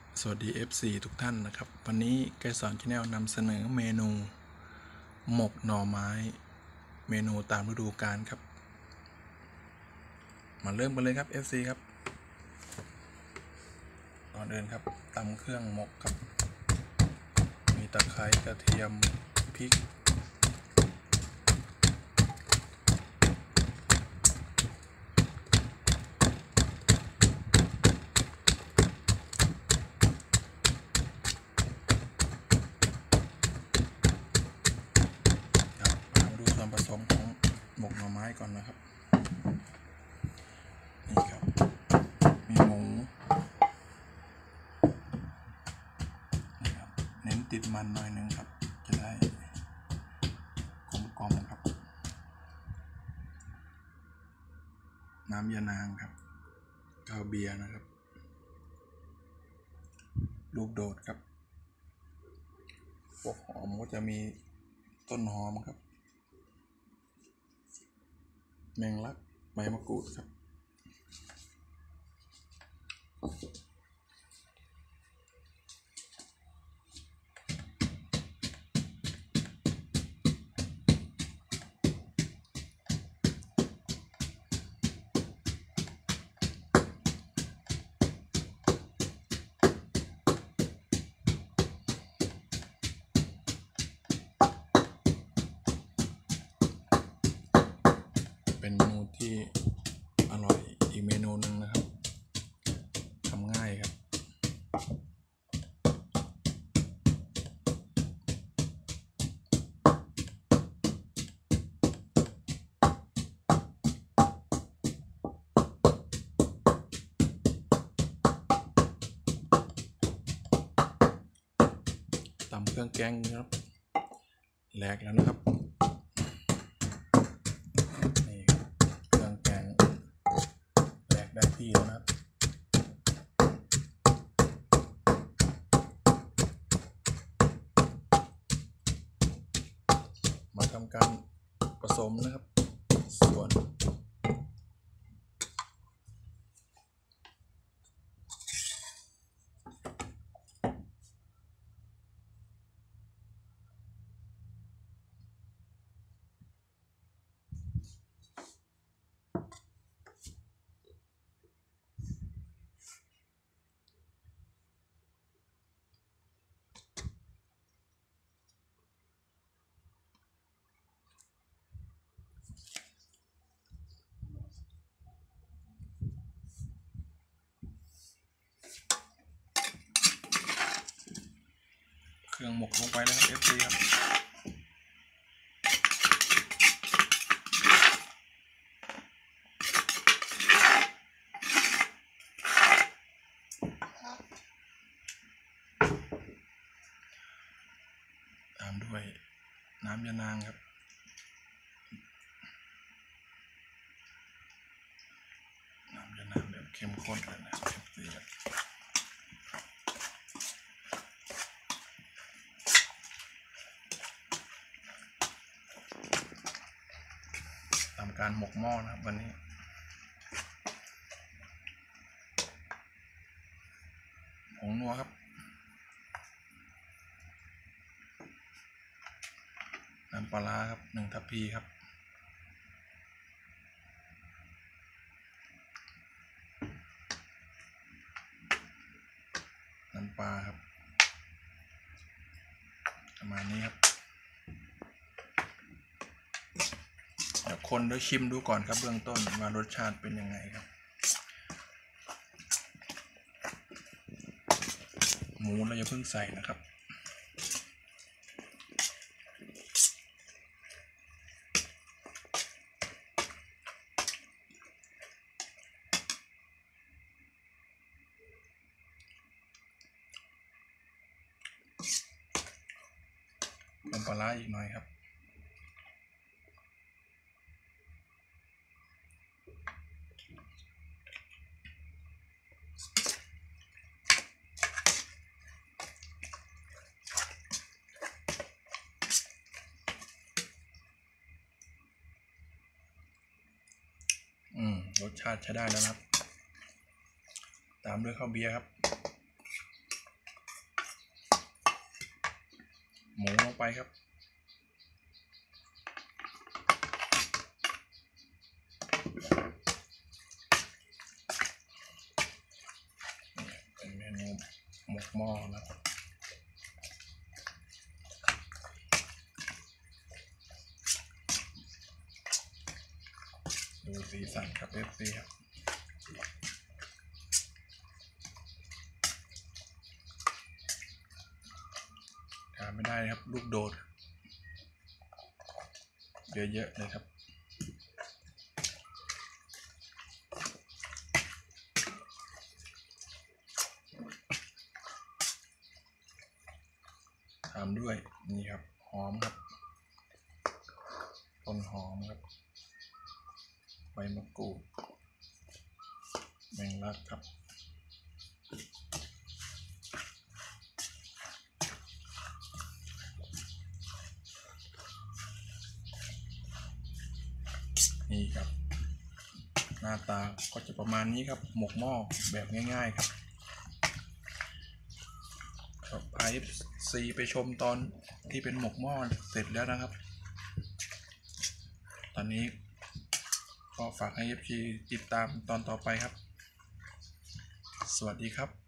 สวัสดี FC ทุกท่านนะครับวันนี้ไกสอนชาแนลนำเสนอเมนูหมกหน่อไม้เมนูตามฤดูกาลครับมาเริ่มกันเลยครับ FC ครับก่อนอื่นครับตำเครื่องหมกครับมีตะไคร้กระเทียมพริกมาดูส่วนผสมของหมกหน่อไม้ก่อนนะครับนี่ครับมีหมูนี่ครับเน้นติดมันหน่อยนึงครับจะได้กลมๆครับน้ำยานางครับกาวเบียร์นะครับลูกโดดครับพวกหอมก็จะมีต้นหอมครับแมงลักใบมะกรูดครับเป็นเมนูที่อร่อยอีกเมนูหนึ่งนะครับทำง่ายครับตำเครื่องแกงครับแหลกแล้วนะครับนี่เครื่องแกงแหลกได้ที่แล้วนะครับมาทำการผสมนะครับส่วนเครื่องหมกลงไปแล้วครับ FC ครับตามด้วยน้ำยานางครับน้ำยานางแบบเข้มข้นเลยนะครับ FC ครับทำการหมกหม้อนะครับวันนี้ผงนัวครับน้ำปลาครับ1 ทัพพีครับน้ำปลาครับประมาณนี้ครับเดี๋ยวคนด้วยชิมดูก่อนครับเบื้องต้นว่ารสชาติเป็นยังไงครับหมูเราจะเพิ่งใส่นะครับน้ำปลาอีกหน่อยครับรสชาติใช้ได้แล้วนะครับตามด้วยข้าวเบียร์ครับหมูลงไปครับเป็นเมนูหมกหม้อนะดูสีสันครับเอฟซีครับขาดไม่ได้ครับลูกโดดเยอะๆเลยครับตามด้วยนี่ครับหอมครับต้นหอมครับใบมะกรูดแมงลักครับนี่ครับหน้าตาก็จะประมาณนี้ครับหมกหม้อแบบง่ายๆครับพา FC ไปชมตอนที่เป็นหมกหม้อเสร็จแล้วนะครับตอนนี้ก็ฝากให้ FC ติดตามตอนต่อไปครับสวัสดีครับ